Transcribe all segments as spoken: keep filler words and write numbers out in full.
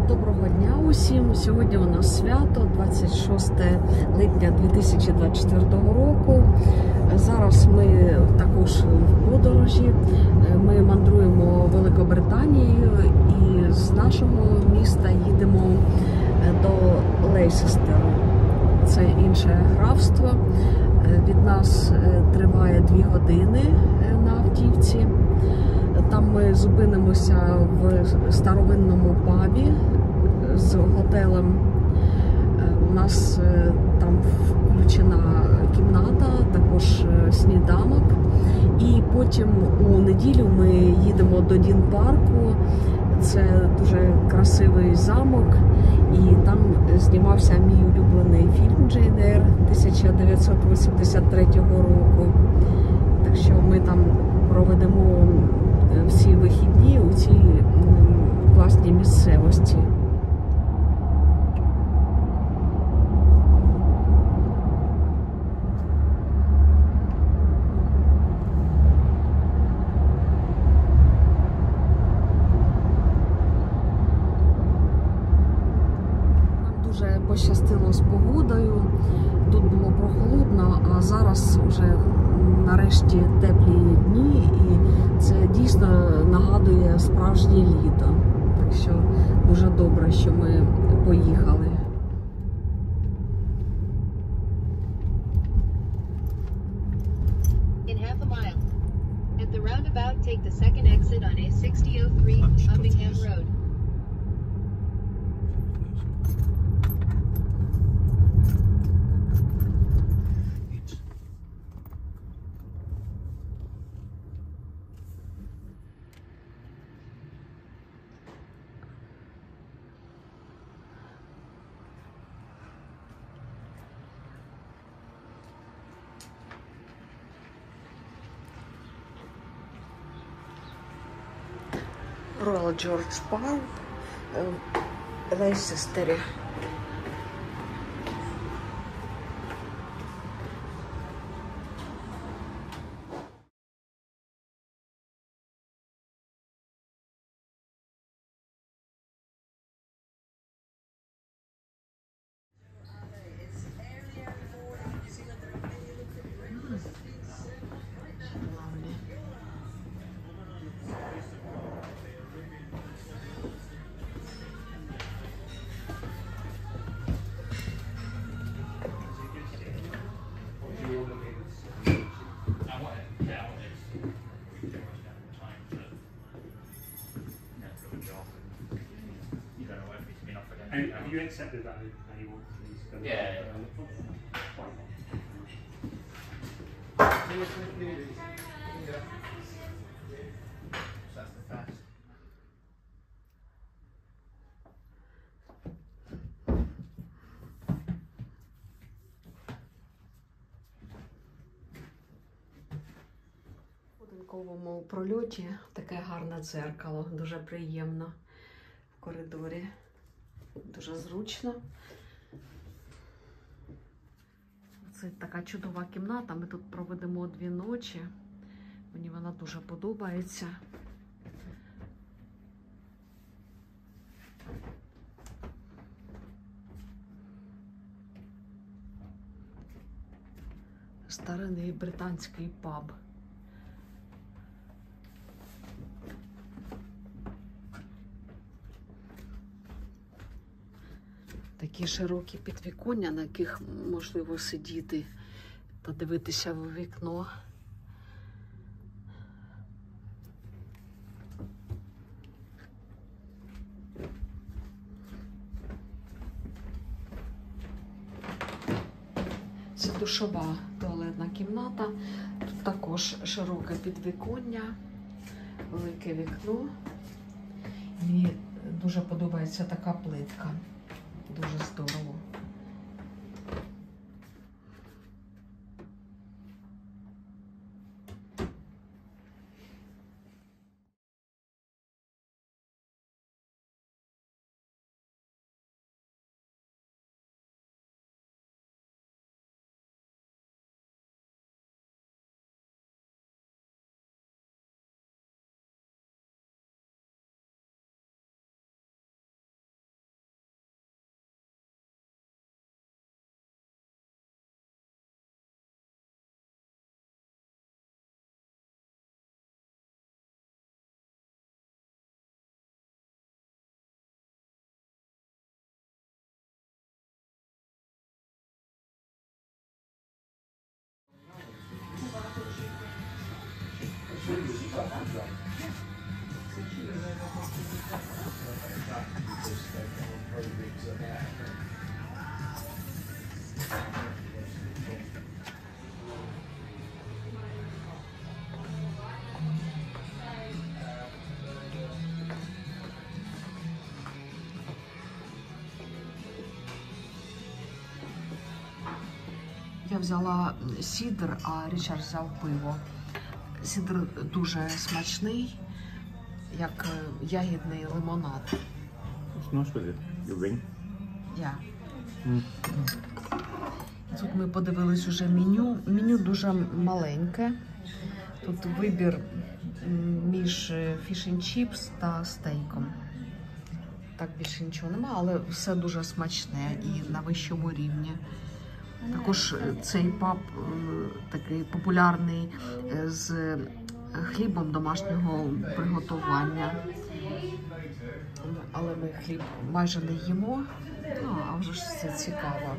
Доброго дня усім! Сьогодні у нас свято, двадцять шосте липня дві тисячі двадцять четвертого року. Зараз ми також в подорожі. Ми мандруємо Великобританією і з нашого міста їдемо до Лейсестеру. Це інше графство. Від нас триває дві години на автівці. Там ми зупинимося в старовинному пабі з готелем. У нас там включена кімната, також сніданок. І потім у неділю ми їдемо до Дін-парку. Це дуже красивий замок. І там знімався мій улюблений фільм «Джейн Ейр» тисяча дев'ятсот вісімдесят третього року. Так що ми там проведемо всі вихідні у цій класній місцевості. Нам дуже пощастило з погодою. Тут було прохолодно, а зараз вже нарешті теплі дні, і це дійсно нагадує справжнє літо. Так що дуже добре, що ми поїхали. In half a mile. At the roundabout, take the second exit on A sixty oh three, Uppingham Road. Royal George Park в Лейсестері. And have you accepted that? How you want these to go? Yeah. That's the fast. У будинковому прольоті таке гарне дзеркало, дуже приємно в коридорі. Дуже зручно. Це така чудова кімната. Ми тут проведемо дві ночі. Мені вона дуже подобається. Старинний британський паб. Такі широкі підвіконня, на яких можливо сидіти та дивитися в вікно. Це душова туалетна кімната. Тут також широке підвіконня, велике вікно. Мені дуже подобається така плитка. Дуже здорово. Я взяла сідр, а Річард взяв пиво. Сідр дуже смачний, як ягідний лимонад. What's nice with it? Your ring? Я. Mm. Тут ми подивились уже меню. Меню дуже маленьке. Тут вибір м, між фіш and чіпс та стейком. Так більше нічого немає, але все дуже смачне і на вищому рівні. Також цей паб е, такий популярний е, з хлібом домашнього приготування. Але ми хліб майже не їмо, ну, а вже ж це цікаво.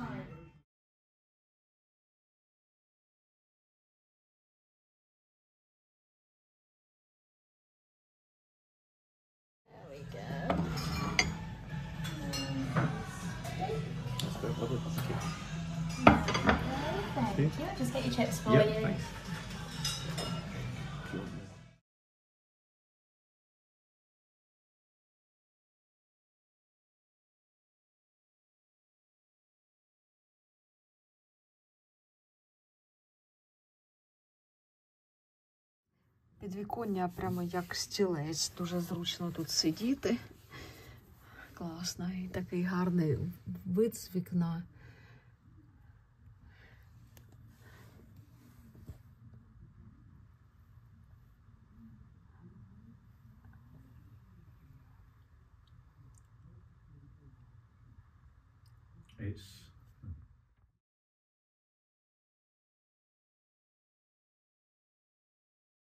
Let's go. I'll do the chips. Thank you. Just get your chips for Yeah, you. thanks. Підвіконня прямо як стілець, дуже зручно тут сидіти. Класно, і такий гарний вид з вікна. It's